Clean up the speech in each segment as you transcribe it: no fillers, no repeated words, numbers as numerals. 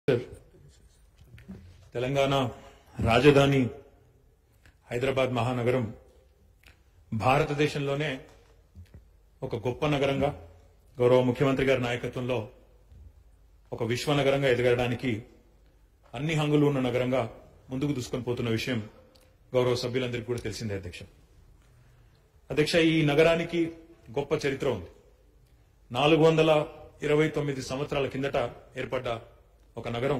తెలంగాణ రాజధాని హైదరాబాద్ మహానగరం భారతదేశంలోనే ఒక గొప్ప నగరంగా గౌరవ ముఖ్యమంత్రి గారి నాయకత్వంలో ఒక విశ్వనగరంగా ఎదగడానికి అన్ని హంగులు ఉన్న నగరంగా ముందుకు దూసుకొని పోతున్న విషయం గౌరవ సభ్యులందరికీ కూడా తెలిసిందే అధ్యక్ష ఈ నగరానికి గొప్ప చరిత్ర ఉంది 429 సంవత్సరాల కిందట ఏర్పడ్డ ఒక నగరం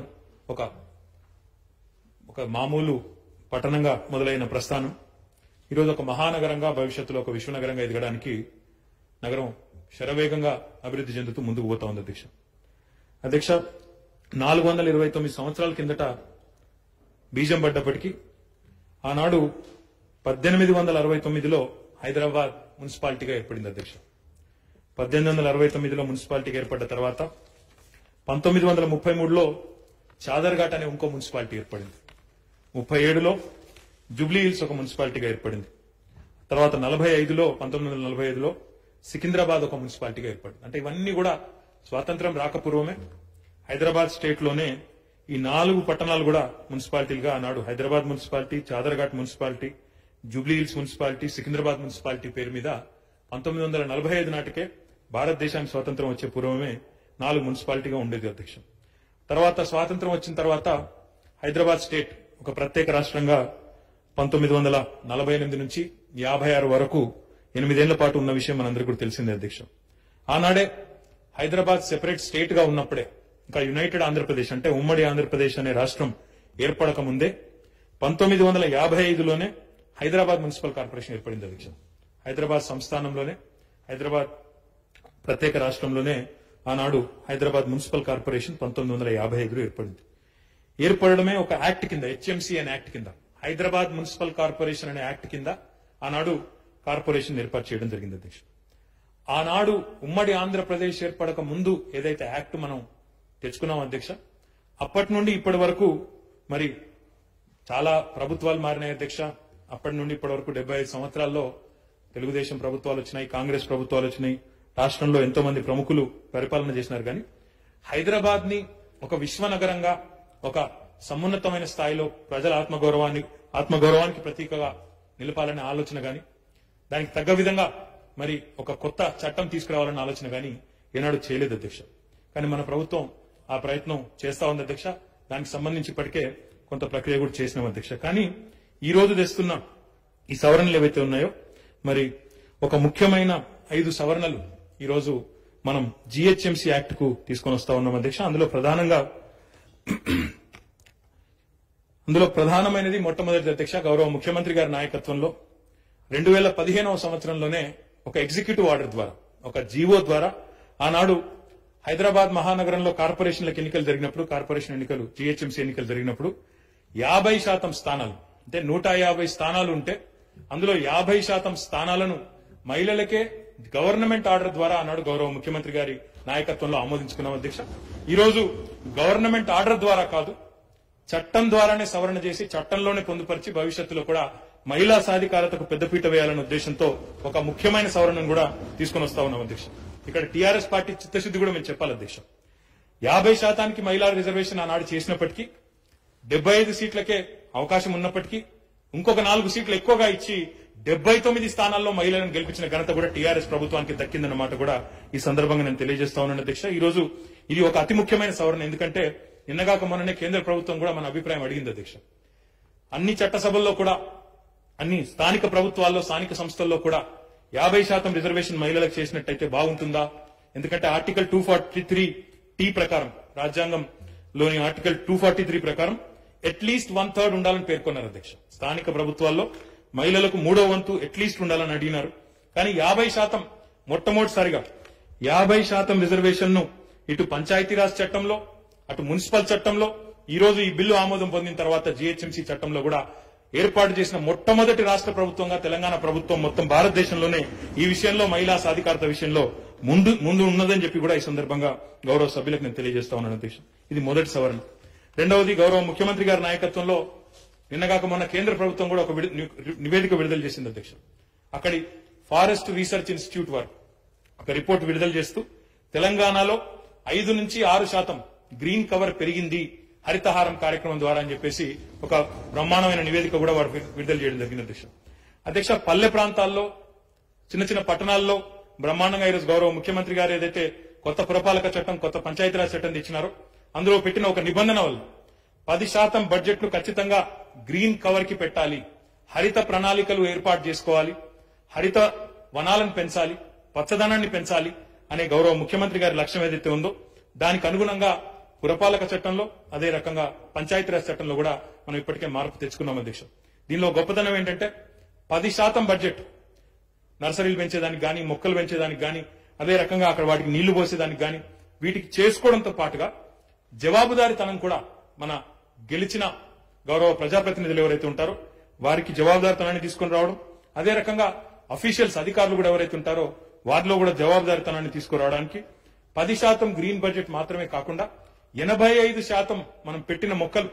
ఒక మామూలు పట్టణంగా మొదలైన ప్రస్థానం ఈరోజు ఒక మహానగరంగా భవిష్యత్తులో ఒక విశ్వనగరంగా ఎదగడానికి నగరం శరవేగంగా అభివృద్ధి చెందుతూ ముందుకు పోతా ఉంది అధ్యక్ష 429 సంవత్సరాల కిందట బీజం పడ్డప్పటికీ ఆనాడు 1869లో హైదరాబాద్ మున్సిపాలిటీగా ఏర్పడింది అధ్యక్ష 1869లో మున్సిపాలిటీగా ఏర్పడ్డ తర్వాత 1933లో చాదర్ఘాట్ అనే ఇంకో మున్సిపాలిటీ ఏర్పడింది 37లో జూబ్లీ హిల్స్ ఒక మున్సిపాలిటీగా ఏర్పడింది తర్వాత 1945లో సికింద్రాబాద్ ఒక మున్సిపాలిటీగా ఏర్పడింది అంటే ఇవన్నీ కూడా స్వాతంత్ర్యం రాకపూర్వమే హైదరాబాద్ స్టేట్ లోనే ఈ 4 పట్టణాలు కూడా మున్సిపాలిటీలుగా ఆనాడు Hyderabad municipality Chadarghat municipality Jubilee Hills municipality Secunderabad municipality పేరు మీద 1945 నాటికే భారతదేశానికి స్వాతంత్ర్యం వచ్చే పూర్వమే 4 మున్సిపాలిటీగా ఉండేది అధ్యక్ష తర్వాత స్వాతంత్ర్యం వచ్చిన తర్వాత హైదరాబాద్ స్టేట్ ఒక ప్రత్యేక రాష్ట్రంగా 1948 నుంచి 56 వరకు 8 ఏళ్ల పాటు ఉన్న విషయం మనందరికీ కూడా తెలిసిందే అధ్యక్ష ఆనాడే హైదరాబాద్ సెపరేట్ స్టేట్ గా ఉన్నప్పుడే ఇంకా యునైటెడ్ ఆంధ్రప్రదేశ్ అంటే ఉమ్మడి ఆంధ్రప్రదేశ్ అనే రాష్ట్రం ఏర్పడక ముందే 1955లోనే హైదరాబాద్ మున్సిపల్ కార్పొరేషన్ ఏర్పడింది అధ్యక్ష హైదరాబాద్ సంస్థానంలోనే హైదరాబాద్ ప్రత్యేక రాష్ట్రంలోనే ఆనాడు హైదరాబాద్ మున్సిపల్ కార్పొరేషన్ 1955లో ఏర్పడింది ఏర్పడమే ఒక యాక్ట్ కింద హెచ్ఎంసీ అనే యాక్ట్ కింద హైదరాబాద్ మున్సిపల్ కార్పొరేషన్ అనే యాక్ట్ కింద ఆనాడు కార్పొరేషన్ ఏర్పాటు చేయడం జరిగింది అధ్యక్ష ఆనాడు ఉమ్మడి ఆంధ్రప్రదేశ్ ఏర్పడక ముందు ఏదైతే యాక్ట్ మనం తెచ్చుకున్నాం అధ్యక్ష అప్పటి నుండి ఇప్పటి వరకు మరి చాలా ప్రభుత్వాలు మారినాయి అధ్యక్ష అప్పటి నుండి ఇప్పటి వరకు 75 సంవత్సరాల్లో తెలుగుదేశం ప్రభుత్వాలు వచ్చినాయి కాంగ్రెస్ ప్రభుత్వాలు వచ్చినాయి రాష్ట్రంలో ఎంతో మంది ప్రముఖులు పరిపాలన చేసినారు కానీ హైదరాబాద్ ని ఒక విశ్వనగరంగా ఒక సమున్నతమైన స్థాయిలో ప్రజల ఆత్మగౌరవానికి ప్రతీకగా నిలపాలనే ఆలోచన గాని దానికి తగ్గ విధంగా మరి ఒక కొత్త చట్టం తీసుకురావాలన్న ఆలోచన గాని ఏనాడు చేయలేదు అధ్యక్ష కానీ మన ప్రభుత్వం ఆ ప్రయత్నం చేస్తా ఉంది అధ్యక్ష దానికి సంబంధించి ఇప్పటికే కొంత ప్రక్రియ కూడా చేసినాం అధ్యక్ష కానీ ఈ రోజు తెస్తున్న ఈ సవరణలు ఏవైతే ఉన్నాయో మరి ఒక ముఖ్యమైన 5 సవరణలు ఈ రోజు మనం జిహెచ్ఎంసీ యాక్ట్ కు తీసుకొని వస్తా ఉన్నాం అధ్యక్ష అందులో ప్రధానమైనది మొట్టమొదటి అధ్యక్ష గౌరవ ముఖ్యమంత్రి గారి నాయకత్వంలో 2015వ సంవత్సరంలోనే ఒక ఎగ్జిక్యూటివ్ ఆర్డర్ ద్వారా ఒక జీవో ద్వారా ఆనాడు హైదరాబాద్ మహానగరంలో కార్పొరేషన్లకు ఎన్నికలు జరిగినప్పుడు కార్పొరేషన్ ఎన్నికలు జిహెచ్ఎంసీ ఎన్నికలు జరిగినప్పుడు 50% స్థానాలు అంటే 150 స్థానాలు ఉంటే అందులో 50% స్థానాలను మహిళలకే గవర్నమెంట్ ఆర్డర్ ద్వారా ఆనాడు గౌరవ ముఖ్యమంత్రి గారి నాయకత్వంలో ఆమోదించుకున్నాం అధ్యక్ష ఈ రోజు గవర్నమెంట్ ఆర్డర్ ద్వారా కాదు చట్టం ద్వారానే సవరణ చేసి చట్టంలోనే పొందుపరిచి భవిష్యత్తులో కూడా మహిళా సాధికారతకు పెద్దపీట వేయాలనే ఉద్దేశంతో ఒక ముఖ్యమైన సవరణను కూడా తీసుకుని వస్తా ఉన్నాం అధ్యక్ష ఇక్కడ టీఆర్ఎస్ పార్టీ చిత్తశుద్ధి కూడా మేము చెప్పాలి అధ్యక్ష 50% మహిళా రిజర్వేషన్ ఆనాడు చేసినప్పటికీ 75 సీట్లకే అవకాశం ఉన్నప్పటికీ ఇంకొక 4 సీట్లు ఎక్కువగా ఇచ్చి 79 స్థానాల్లో మహిళలను గెలిపించిన ఘనత కూడా టీఆర్ఎస్ ప్రభుత్వానికి దక్కిందన్నమాట కూడా ఈ సందర్భంగా నేను తెలియజేస్తా ఉన్నాను అధ్యక్ష ఈ రోజు ఇది ఒక అతి ముఖ్యమైన సవరణ ఎందుకంటే నిన్నగాక మొన్ననే కేంద్ర ప్రభుత్వం కూడా మన అభిప్రాయం అడిగింది అధ్యక్ష అన్ని చట్టసభల్లో కూడా అన్ని స్థానిక ప్రభుత్వాల్లో స్థానిక సంస్థల్లో కూడా 50% రిజర్వేషన్ మహిళలకు చేసినట్టయితే బాగుంటుందా ఎందుకంటే ఆర్టికల్ 243 ప్రకారం రాజ్యాంగంలోని ఆర్టికల్ 243 ప్రకారం అట్లీస్ట్ 1/3 ఉండాలని పేర్కొన్నారు అధ్యక్ష స్థానిక ప్రభుత్వాల్లో మహిళలకు 3వ వంతు అట్లీస్ట్ ఉండాలని అడిగినారు కానీ 50% మొట్టమొదటిసారిగా 50% రిజర్వేషన్ ను ఇటు పంచాయతీరాజ్ చట్టంలో అటు మున్సిపల్ చట్టంలో ఈ రోజు ఈ బిల్లు ఆమోదం పొందిన తర్వాత జిహెచ్ఎంసీ చట్టంలో కూడా ఏర్పాటు చేసిన మొట్టమొదటి రాష్ట్ర ప్రభుత్వంగా తెలంగాణ ప్రభుత్వం మొత్తం భారతదేశంలోనే ఈ విషయంలో మహిళా సాధికారత విషయంలో ముందు ఉన్నదని చెప్పి కూడా ఈ సందర్భంగా గౌరవ సభ్యులకు నేను తెలియజేస్తా ఉన్నాను అధ్యక్ష ఇది మొదటి సవరణ రెండవది గౌరవ ముఖ్యమంత్రి గారి నాయకత్వంలో నిన్నగాక మొన్న కేంద్ర ప్రభుత్వం కూడా ఒక నివేదిక విడుదల చేసింది అధ్యక్ష అక్కడి ఫారెస్ట్ రీసెర్చ్ ఇన్స్టిట్యూట్ వారు ఒక రిపోర్ట్ విడుదల చేస్తూ తెలంగాణలో 5 నుంచి 6% గ్రీన్ కవర్ పెరిగింది హరితహారం కార్యక్రమం ద్వారా అని చెప్పేసి ఒక బ్రహ్మాండమైన నివేదిక కూడా వారు విడుదల చేయడం జరిగింది అధ్యక్ష. పల్లె ప్రాంతాల్లో చిన్న చిన్న పట్టణాల్లో బ్రహ్మాండంగా ఈరోజు గౌరవ ముఖ్యమంత్రి గారు ఏదైతే కొత్త పురపాలక చట్టం, కొత్త పంచాయతీరాజ్ చట్టం తెచ్చినారో అందులో పెట్టిన ఒక నిబంధన వల్ల 10% బడ్జెట్ ను ఖచ్చితంగా గ్రీన్ కవర్ కి పెట్టాలి, హరిత ప్రణాళికలు ఏర్పాటు చేసుకోవాలి, హరిత వనాలను పెంచాలి, పచ్చదనాన్ని పెంచాలి అనే గౌరవ ముఖ్యమంత్రి గారి లక్ష్యం ఏదైతే ఉందో దానికి అనుగుణంగా పురపాలక చట్టంలో అదే రకంగా పంచాయతీరాజ్ చట్టంలో కూడా మనం ఇప్పటికే మార్పు తెచ్చుకున్నాం అధ్యక్ష. దీనిలో గొప్పతనం ఏంటంటే 10% బడ్జెట్ నర్సరీలు పెంచేదానికి గాని, మొక్కలు పెంచేదానికి గాని, అదే రకంగా అక్కడ వాటికి నీళ్లు పోసేదానికి గాని వీటికి చేసుకోవడంతో పాటుగా జవాబుదారీతనం కూడా మన గెలిచిన గౌరవ ప్రజాప్రతినిధులు ఎవరైతే ఉంటారో వారికి జవాబుదారీతనాన్ని తీసుకొని రావడం, అదే రకంగా అఫీషియల్స్ అధికారులు కూడా ఎవరైతే ఉంటారో వారిలో కూడా జవాబుదారీతనాన్ని తీసుకురావడానికి 10% గ్రీన్ బడ్జెట్ మాత్రమే కాకుండా 85% మనం పెట్టిన మొక్కలు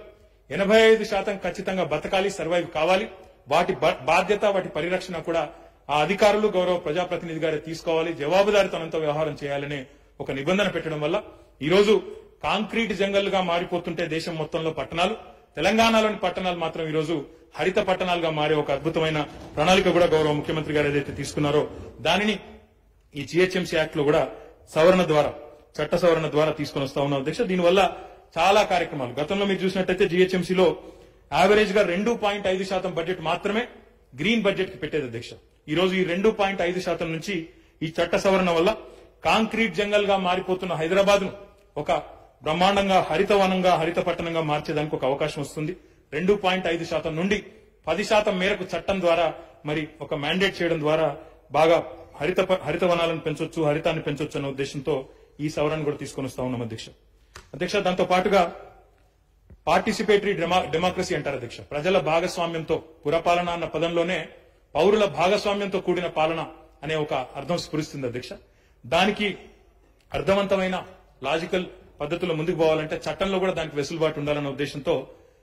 85% ఖచ్చితంగా బతకాలి, సర్వైవ్ కావాలి. వాటి బాధ్యత, వాటి పరిరక్షణ కూడా ఆ అధికారులు గౌరవ ప్రజాప్రతినిధి గారే తీసుకోవాలి, జవాబుదారీతనంతో వ్యవహారం చేయాలనే ఒక నిబంధన పెట్టడం వల్ల ఈరోజు కాంక్రీట్ జంగల్గా మారిపోతుంటే దేశం మొత్తంలో పట్టణాలు, తెలంగాణలోని పట్టణాలు మాత్రం ఈరోజు హరిత పట్టణాలుగా మారే ఒక అద్భుతమైన ప్రణాళిక కూడా గౌరవ ముఖ్యమంత్రి గారు ఏదైతే తీసుకున్నారో దానిని ఈ జీహెచ్ఎంసీ యాక్ట్ లో కూడా సవరణ ద్వారా, చట్ట సవరణ ద్వారా తీసుకొని వస్తా ఉన్నాం అధ్యక్ష. దీనివల్ల చాలా కార్యక్రమాలు గతంలో మీరు చూసినట్టయితే జీహెచ్ఎంసీలో యావరేజ్ గా 2.5% బడ్జెట్ మాత్రమే గ్రీన్ బడ్జెట్ కి పెట్టేది అధ్యక్ష. ఈ రోజు ఈ 2.5% నుంచి ఈ చట్ట సవరణ వల్ల కాంక్రీట్ జంగల్ గా మారిపోతున్న హైదరాబాద్ ను ఒక బ్రహ్మాండంగా హరిత వనంగా, హరిత పట్టణంగా మార్చేదానికి ఒక అవకాశం వస్తుంది. 2.5% నుండి 10% మేరకు చట్టం ద్వారా మరి ఒక మ్యాండేట్ చేయడం ద్వారా బాగా హరిత వనాలను పెంచొచ్చు, హరితాన్ని పెంచొచ్చు అనే ఉద్దేశంతో ఈ సవరణ కూడా తీసుకొని వస్తా ఉన్నాం అధ్యక్ష. దాంతో పాటుగా పార్టిసిపేటరీ డెమోక్రసీ అంటారు అధ్యక్ష. ప్రజల భాగస్వామ్యంతో, పురపాలన అన్న పదంలోనే పౌరుల భాగస్వామ్యంతో కూడిన పాలన అనే ఒక అర్థం స్ఫురిస్తుంది అధ్యక్ష. దానికి అర్థవంతమైన లాజికల్ పద్ధతిలో ముందుకు పోవాలంటే చట్టంలో కూడా దానికి వెసులుబాటు ఉండాలన్న ఉద్దేశంతో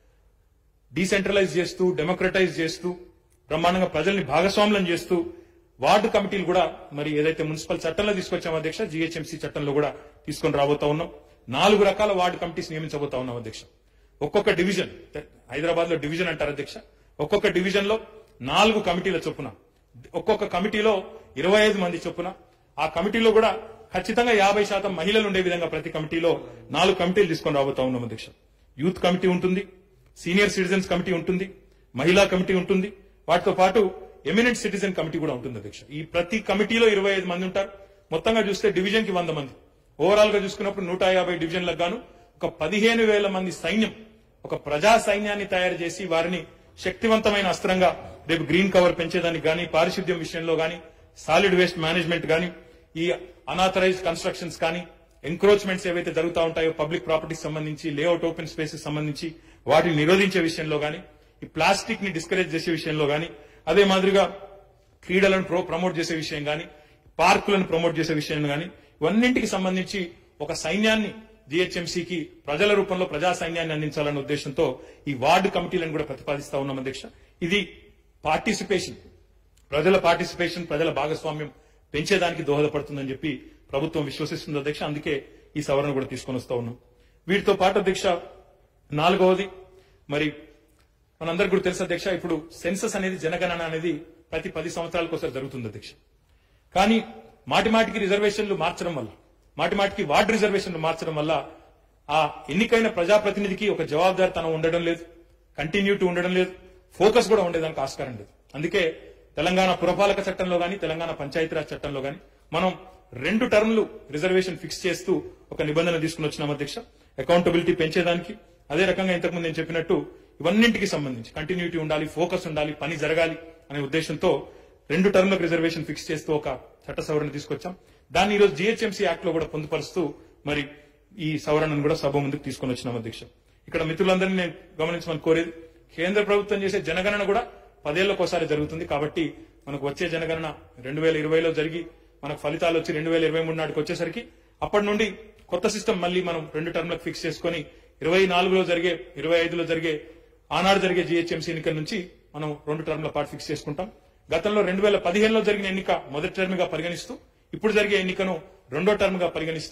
డీసెంట్రలైజ్ చేస్తూ, డెమోక్రటైజ్ చేస్తూ, బ్రహ్మాండంగా ప్రజల్ని భాగస్వామ్యం చేస్తూ వార్డు కమిటీలు కూడా మరి ఏదైతే మున్సిపల్ చట్టంలో తీసుకొచ్చామో అధ్యక్ష, జీహెచ్ఎంసీ చట్టంలో కూడా తీసుకొని రాబోతా ఉన్నాం. 4 రకాల వార్డు కమిటీస్ నియమించబోతా ఉన్నాం అధ్యక్ష. ఒక్కొక్క డివిజన్, హైదరాబాద్ లో డివిజన్ అంటారు అధ్యక్ష, ఒక్కొక్క డివిజన్ లో 4 కమిటీల చొప్పున, ఒక్కొక్క కమిటీలో 25 మంది చొప్పున, ఆ కమిటీలో కూడా ఖచ్చితంగా 50% మహిళలు ఉండే విధంగా ప్రతి కమిటీలో 4 కమిటీలు తీసుకొని రాబోతా ఉన్నాం అధ్యక్ష. యూత్ కమిటీ ఉంటుంది, సీనియర్ సిటిజన్స్ కమిటీ ఉంటుంది, మహిళా కమిటీ ఉంటుంది, వాటితో పాటు ఎమినెంట్ సిటిజన్ కమిటీ కూడా ఉంటుంది అధ్యక్ష. ఈ ప్రతి కమిటీలో 25 మంది ఉంటారు. మొత్తంగా చూస్తే డివిజన్ కి 100 మంది, ఓవరాల్ గా చూసుకున్నప్పుడు 150 డివిజన్లకు గాను ఒక 15,000 మంది సైన్యం, ఒక ప్రజా సైన్యాన్ని తయారు చేసి వారిని శక్తివంతమైన అస్త్రంగా రేపు గ్రీన్ కవర్ పెంచేదానికి గానీ, పారిశుద్ధ్యం విషయంలో గానీ, సాలిడ్ వేస్ట్ మేనేజ్మెంట్ గానీ, ఈ అనాథరైజ్డ్ కన్స్ట్రక్షన్స్ కానీ, ఎంక్రోచ్మెంట్స్ ఏవైతే జరుగుతూ ఉంటాయో పబ్లిక్ ప్రాపర్టీకి సంబంధించి, లేఅవుట్ ఓపెన్ స్పేసెస్ సంబంధించి వాటిని నిరోధించే విషయంలో గానీ, ఈ ప్లాస్టిక్ ని డిస్కరేజ్ చేసే విషయంలో గానీ, అదే మాదిరిగా క్రీడలను ప్రమోట్ చేసే విషయం గానీ, పార్కులను ప్రమోట్ చేసే విషయం గానీ, ఇవన్నింటికి సంబంధించి ఒక సైన్యాన్ని జీహెచ్ఎంసీకి ప్రజల రూపంలో ప్రజా సైన్యాన్ని అందించాలన్న ఉద్దేశంతో ఈ వార్డు కమిటీలను కూడా ప్రతిపాదిస్తా ఉన్నాం అధ్యక్ష. ఇది పార్టిసిపేషన్, ప్రజల భాగస్వామ్యం పెంచేదానికి దోహదపడుతుందని చెప్పి ప్రభుత్వం విశ్వసిస్తుంది అధ్యక్ష. అందుకే ఈ సవరణ కూడా తీసుకొని వస్తా ఉన్నాం. వీటితో పాటు అధ్యక్ష 4వది, మరి మనందరికీ కూడా తెలుసు అధ్యక్ష, ఇప్పుడు సెన్సస్ అనేది, జనగణన అనేది ప్రతి 10 సంవత్సరాలకు ఒకసారి జరుగుతుంది అధ్యక్ష. కానీ మాటిమాటికి రిజర్వేషన్లు మార్చడం వల్ల, మాటిమాటికి వార్డు రిజర్వేషన్లు మార్చడం వల్ల ఆ ఎన్నికైన ప్రజాప్రతినిధికి ఒక జవాబుదారితనం ఉండడం లేదు, కంటిన్యూటీ ఉండడం లేదు, ఫోకస్ కూడా ఉండేదానికి ఆస్కారం లేదు. అందుకే తెలంగాణ పురపాలక చట్టంలో గానీ, తెలంగాణ పంచాయతీరాజ్ చట్టంలో గానీ మనం 2 టర్మ్లు రిజర్వేషన్ ఫిక్స్ చేస్తూ ఒక నిబంధన తీసుకుని వచ్చినాం అధ్యక్ష. అకౌంటబిలిటీ పెంచేదానికి, అదే రకంగా ఇంతకుముందు నేను చెప్పినట్టు ఇవన్నింటికి సంబంధించి కంటిన్యూటీ ఉండాలి, ఫోకస్ ఉండాలి, పని జరగాలి అనే ఉద్దేశంతో 2 టర్మ్లకు రిజర్వేషన్ ఫిక్స్ చేస్తూ ఒక చట్ట సవరణ తీసుకొచ్చాం. దాన్ని ఈరోజు జీహెచ్ఎంసీ యాక్ట్ లో కూడా పొందుపరుస్తూ మరి ఈ సవరణను కూడా సభ ముందుకు తీసుకొని వచ్చినాం అధ్యక్ష. ఇక్కడ మిత్రులందరినీ నేను గమనించమని కోరేది, కేంద్ర ప్రభుత్వం చేసే జనగణన కూడా 10 ఏళ్లకోసారి జరుగుతుంది. కాబట్టి మనకు వచ్చే జనగణన 2020లో జరిగి మనకు ఫలితాలు వచ్చి 2023 నాటికి వచ్చేసరికి అప్పటి నుండి కొత్త సిస్టమ్ మళ్ళీ మనం 2 టర్మ్లకు ఫిక్స్ చేసుకుని 24లో జరిగే, 25లో జరిగే, ఆనాడు జరిగే జీహెచ్ఎంసీ ఎన్నికల నుంచి మనం 2 టర్మ్ల పాటు ఫిక్స్ చేసుకుంటాం. గతంలో 2015లో జరిగిన ఎన్నిక మొదటి టర్మ్ గా పరిగణిస్తూ, ఇప్పుడు జరిగే ఎన్నికను 2వ టర్మ్ గా పరిగణిస్తూ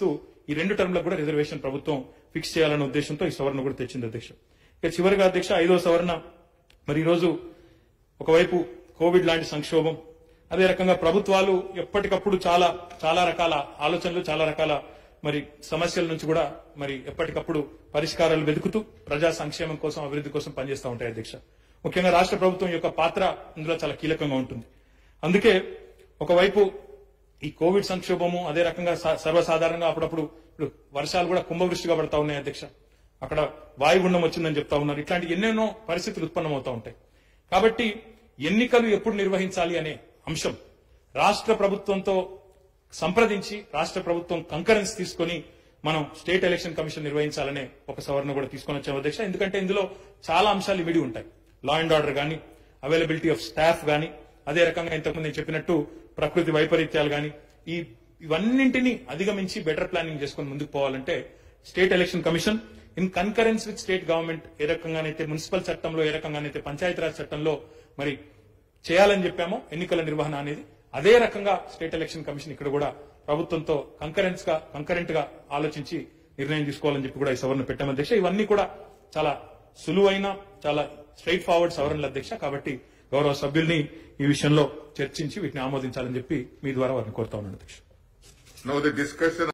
ఈ 2 టర్మ్లకు కూడా రిజర్వేషన్ ప్రభుత్వం ఫిక్స్ చేయాలన్న ఉద్దేశంతో ఈ సవరణ కూడా తెచ్చింది అధ్యక్ష. ఇక చివరిగా అధ్యక్ష 5వ సవరణ, మరి ఈరోజు ఒకవైపు కోవిడ్ లాంటి సంక్షోభం, అదే రకంగా ప్రభుత్వాలు ఎప్పటికప్పుడు చాలా రకాల ఆలోచనలు, చాలా రకాల మరి సమస్యల నుంచి కూడా మరి ఎప్పటికప్పుడు పరిష్కారాలు వెతుకుతూ ప్రజా సంక్షేమం కోసం, అభివృద్ధి కోసం పనిచేస్తూ ఉంటాయి అధ్యక్ష. ముఖ్యంగా రాష్ట్ర ప్రభుత్వం యొక్క పాత్ర ఇందులో చాలా కీలకంగా ఉంటుంది. అందుకే ఒకవైపు ఈ కోవిడ్ సంక్షోభము, అదే రకంగా సర్వసాధారణంగా అప్పుడప్పుడు ఇప్పుడు వర్షాలు కూడా కుంభవృష్టిగా పడతా ఉన్నాయి అధ్యక్ష. అక్కడ వాయుగుండం వచ్చిందని చెప్తా ఉన్నారు. ఇట్లాంటి ఎన్నెన్నో పరిస్థితులు ఉత్పన్నమవుతా ఉంటాయి. కాబట్టి ఎన్నికలు ఎప్పుడు నిర్వహించాలి అనే అంశం రాష్ట్ర ప్రభుత్వంతో సంప్రదించి రాష్ట్ర ప్రభుత్వం కంకరెన్స్ తీసుకుని మనం స్టేట్ ఎలక్షన్ కమిషన్ నిర్వహించాలనే ఒక సవరణ కూడా తీసుకొని వచ్చాం అధ్యక్ష. ఎందుకంటే ఇందులో చాలా అంశాలు విడి ఉంటాయి. లా అండ్ ఆర్డర్ గానీ, అవైలబిలిటీ ఆఫ్ స్టాఫ్ గానీ, అదే రకంగా ఇంతకుముందు నేను చెప్పినట్టు ప్రకృతి వైపరీత్యాలు గానీ, ఇవన్నింటినీ అధిగమించి బెటర్ ప్లానింగ్ చేసుకుని ముందుకు పోవాలంటే state election commission in concurrence with state government ఏ రకంగానైతే మున్సిపల్ చట్టంలో, ఏ రకంగానైతే పంచాయతీరాజ్ చట్టంలో మరి చేయాలని చెప్పామో ఎన్నికల నిర్వహణ అనేది, అదే రకంగా స్టేట్ ఎలక్షన్ కమిషన్ ఇక్కడ కూడా ప్రభుత్వంతో కంకరెంట్ గా ఆలోచించి నిర్ణయం తీసుకోవాలని చెప్పి కూడా ఈ సవరణ పెట్టాం అధ్యక్ష. ఇవన్నీ కూడా చాలా సులువైన, చాలా స్ట్రైట్ ఫార్వర్డ్ సవరణలు అధ్యక్ష. కాబట్టి గౌరవ సభ్యుల్ని ఈ విషయంలో చర్చించి వీటిని ఆమోదించాలని చెప్పి మీ ద్వారా వారిని కోరుతా ఉన్నాను అధ్యక్ష.